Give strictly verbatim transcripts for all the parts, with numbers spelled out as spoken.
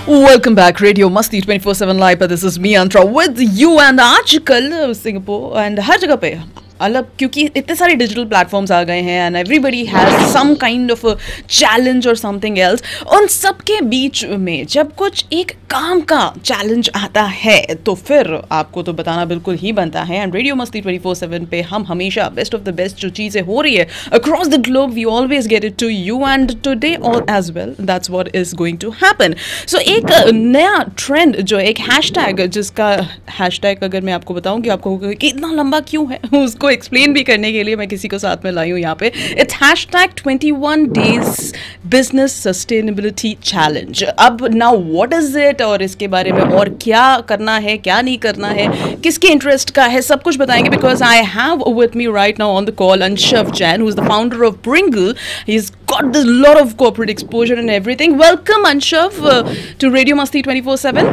Welcome back, Radio Masti twenty-four seven Live. This is me, Antra, with you. And आजकल Singapore and हर जगह पे अलग, क्योंकि इतने सारे डिजिटल प्लेटफॉर्म्स आ गए हैं and everybody has some kind of challenge और समथिंग एल्स. उन सब के बीच में जब कुछ एक काम का चैलेंज आता है तो फिर आपको तो बताना बिल्कुल ही बनता है. And radio Masti twenty four seven पे हम हमेशा बेस्ट ऑफ द बेस्ट जो चीज़ें हो रही है across the globe we always get it to you and today all as well. That's what is going to happen. So एक नया ट्रेंड जो एक हैशटैग, जिसका हैशटैग अगर मैं आपको बताऊं कि आपको कि इतना लंबा क्यों है, उसको एक्सप्लेन भी करने के लिए मैं किसी को साथ में लाई हूँ यहाँ पे. It's hashtag twenty one days business sustainability challenge. अब नाउ व्हाट इज इट और इसके बारे में और क्या करना है, क्या नहीं करना है, किसके इंटरेस्ट का है, सब कुछ बताएंगे. Because I have with me right now on the call Anshav Jain, who is the founder of Bringle. He's got this lot of corporate exposure and everything. Welcome Anshav uh, to Radio Masti twenty-four seven.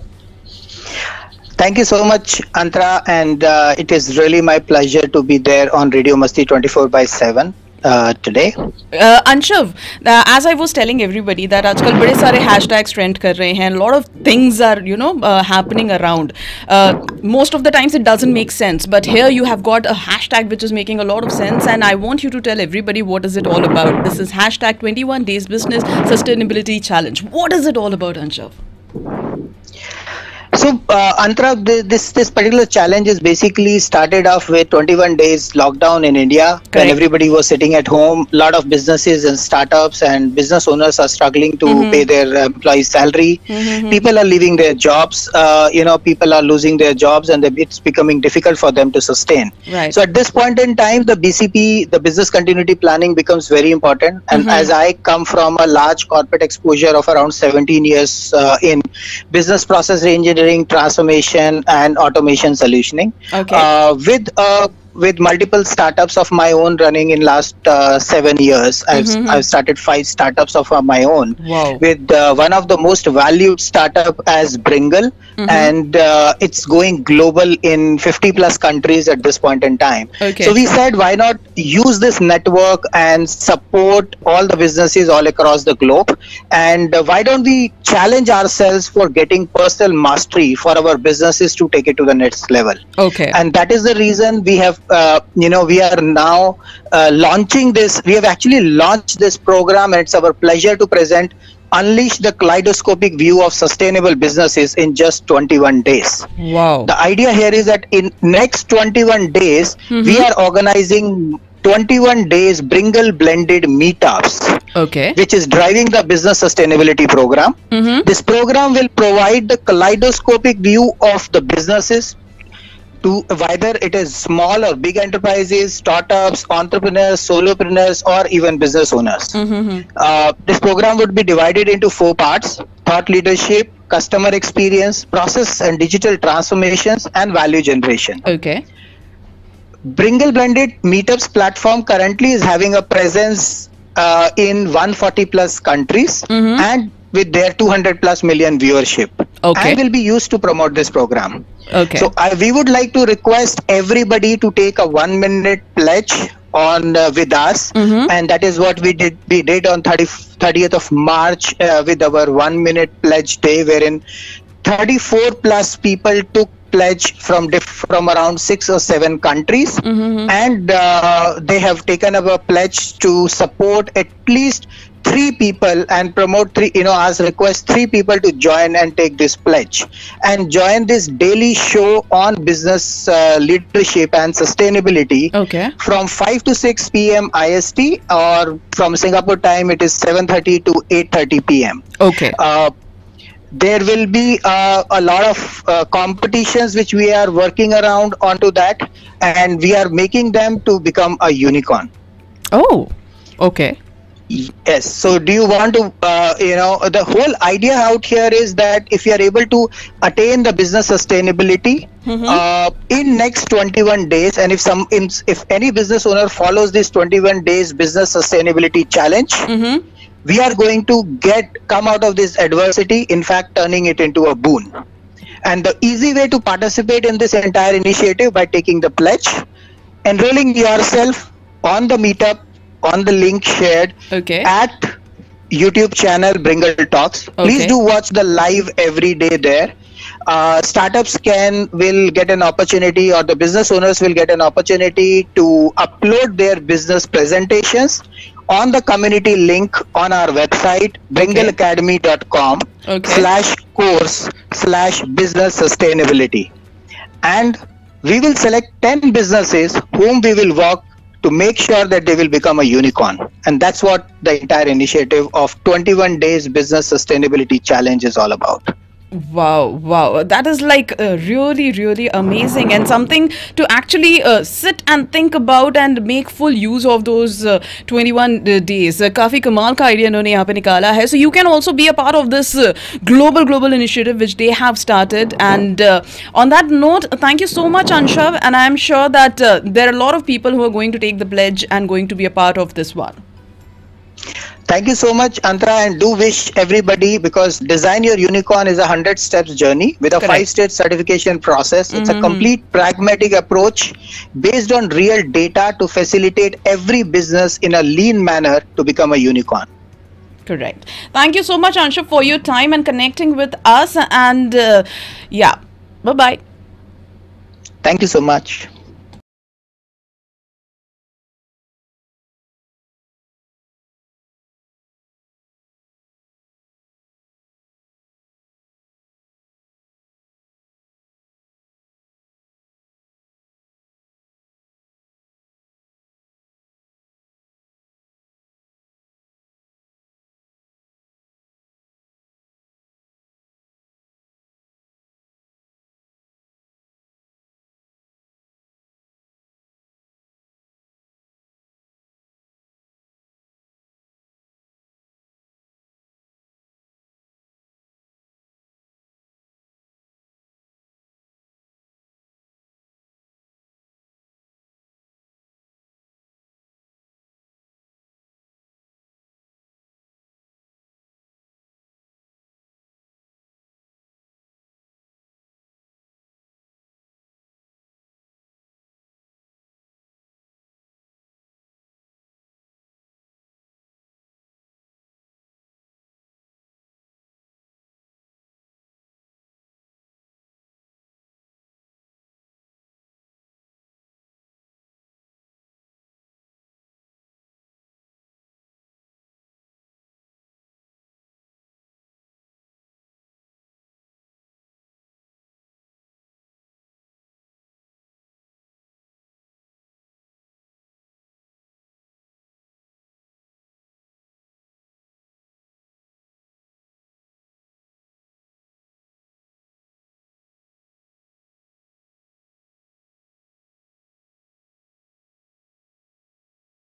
Thank you so much, Antra, and uh, it is really my pleasure to be there on Radio Masti twenty-four by seven uh, today. Uh, Anshav, uh, as I was telling everybody that आजकल बड़े सारे hashtags trend कर रहे हैं. Lot of things are, you know, uh, happening around. Uh, most of the times it doesn't make sense, but here you have got a hashtag which is making a lot of sense, and I want you to tell everybody what is it all about. This is hashtag twenty-one days business sustainability challenge. What is it all about, Anshav? So, uh, Antra, this this particular challenge is basically started off with twenty-one days lockdown in India. Correct. When everybody was sitting at home. A lot of businesses and startups and business owners are struggling to mm-hmm. pay their employees' salary. Mm-hmm. People are leaving their jobs. Uh, you know, people are losing their jobs, and it's becoming difficult for them to sustain. Right. So, at this point in time, the B C P, the business continuity planning, becomes very important. And mm-hmm. as I come from a large corporate exposure of around seventeen years uh, in business process engineering, transformation and automation solutioning, okay. uh, with uh, with multiple startups of my own running in last uh, seven years. I've, mm-hmm. I've started five startups of my own. Wow. With uh, one of the most valued startup as Bringle, mm-hmm. and uh, it's going global in fifty plus countries at this point in time. Okay. So we said, why not use this network and support all the businesses all across the globe, and uh, why don't we challenge ourselves for getting personal mastery for our businesses to take it to the next level. Okay. And that is the reason we have Uh, you know, we are now uh, launching this. We have actually launched this program, and it's our pleasure to present Unleash the Kaleidoscopic View of Sustainable Businesses in just twenty-one days. Wow. The idea here is that in next twenty-one days, mm-hmm. we are organizing twenty-one days Bringle blended meetups. Okay. Which is driving the business sustainability program. Mm-hmm. This program will provide the kaleidoscopic view of the businesses, to whether it is small or big enterprises, startups, entrepreneurs, solopreneurs, or even business owners. Mm-hmm. Uh, this program would be divided into four parts: thought leadership, customer experience, process and digital transformations, and value generation. Okay. Bringle Blended Meetups platform currently is having a presence uh, in one hundred forty plus countries, mm-hmm. and with their two hundred plus million viewership. Okay. And will be used to promote this program. Okay. So I, we would like to request everybody to take a one minute pledge on uh, with us, mm-hmm. and that is what we did. We did on thirtieth of March uh, with our one minute pledge day, wherein thirty-four plus people took pledge from diff- from around six or seven countries, mm-hmm. and uh, they have taken up a pledge to support at least three people and promote three, you know, as request three people to join and take this pledge and join this daily show on business uh, leadership and sustainability. Okay. From five to six p m I S T, or from Singapore time it is seven thirty to eight thirty p m Okay. Uh, there will be uh, a lot of uh, competitions which we are working around onto that, and we are making them to become a unicorn. Oh, okay. Yes. So do you want to, uh, you know, the whole idea out here is that if you are able to attain the business sustainability, mm-hmm. uh, in next twenty-one days, and if some, if any business owner follows this twenty-one days business sustainability challenge, mm-hmm. we are going to get, come out of this adversity, in fact, turning it into a boon. And the easy way to participate in this entire initiative by taking the pledge, enrolling yourself on the meetup, on the link shared, okay. at YouTube channel, Bringle Talks. Okay. Please do watch the live every day there. Uh, startups can will get an opportunity, or the business owners will get an opportunity to upload their business presentations on the community link on our website, bringle academy dot com Okay. slash course slash business sustainability. And we will select ten businesses whom we will work to make sure that they will become a unicorn. And that's what the entire initiative of twenty-one days business sustainability challenge is all about. Wow, wow. That is like uh, really, really amazing, and something to actually uh, sit and think about and make full use of those uh, twenty-one uh, days. Uh, काफी कमाल का idea इन्होंने यहाँ पे निकाला है. So you can also be a part of this uh, global, global initiative which they have started. And uh, on that note, thank you so much, Anshav. And I am sure that uh, there are a lot of people who are going to take the pledge and going to be a part of this one. Thank you so much, Antara, and do wish everybody, because Design Your Unicorn is a hundred steps journey with a Correct. five stage certification process. It's Mm-hmm. a complete pragmatic approach based on real data to facilitate every business in a lean manner to become a unicorn. Correct. Thank you so much, Anshav, for your time and connecting with us. And uh, yeah, bye-bye. Thank you so much.